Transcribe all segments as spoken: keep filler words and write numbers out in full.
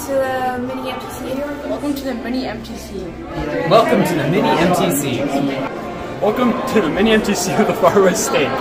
to the mini M T C. Welcome to the mini M T C. Welcome to the mini M T C. Welcome to the mini M T C of the Far West State.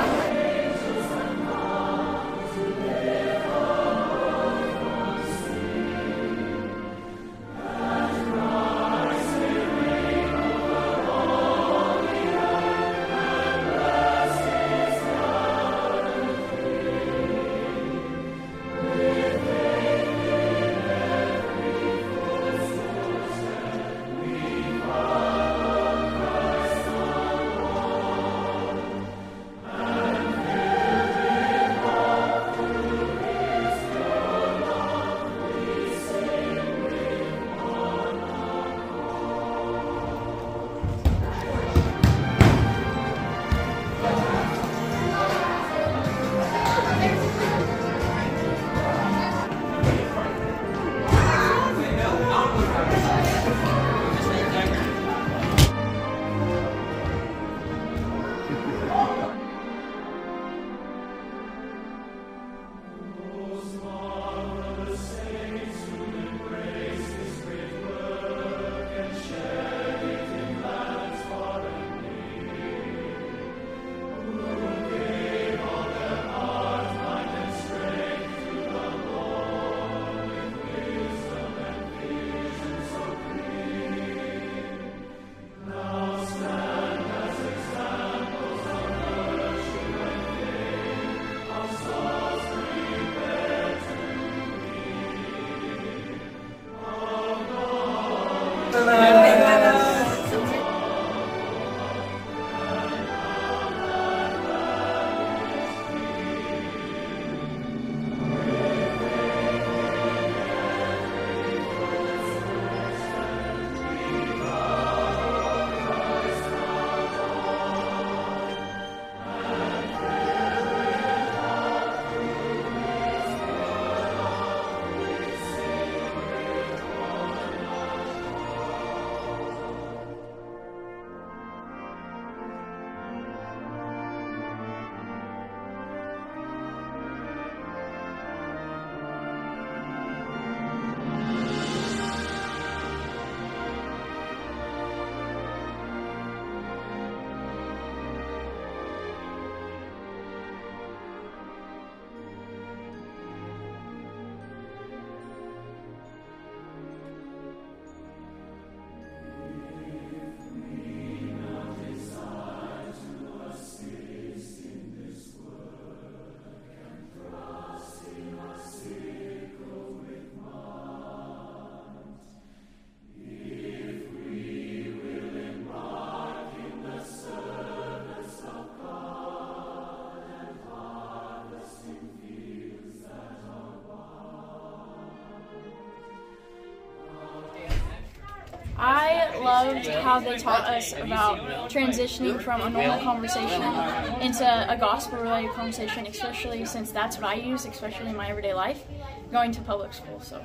I loved how they taught us about transitioning from a normal conversation into a gospel-related conversation, especially since that's what I use, especially in my everyday life, going to public school. So,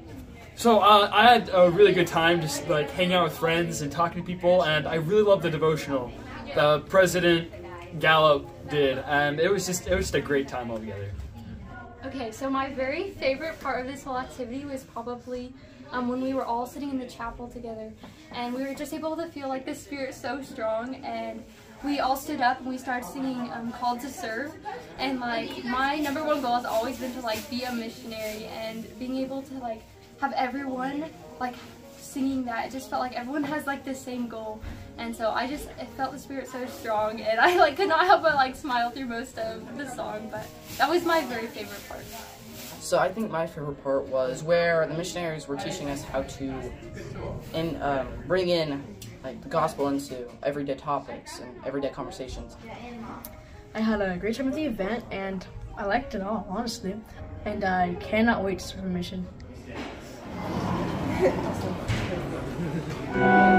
So uh, I had a really good time just like hanging out with friends and talking to people, and I really loved the devotional the President Gallup did, and it was just it was just a great time altogether. Okay, so my very favorite part of this whole activity was probably um, when we were all sitting in the chapel together, and we were just able to feel like the Spirit so strong, and we all stood up and we started singing um, Called to Serve, and like my number one goal has always been to like be a missionary, and being able to like have everyone like singing that, it just felt like everyone has like the same goal, and so I just I felt the Spirit so strong, and I like could not help but like smile through most of the song, but that was my very favorite part. So I think my favorite part was where the missionaries were teaching us how to in, um, bring in like the gospel into everyday topics and everyday conversations. I had a great time at the event, and I liked it all, honestly. And I cannot wait to start the mission.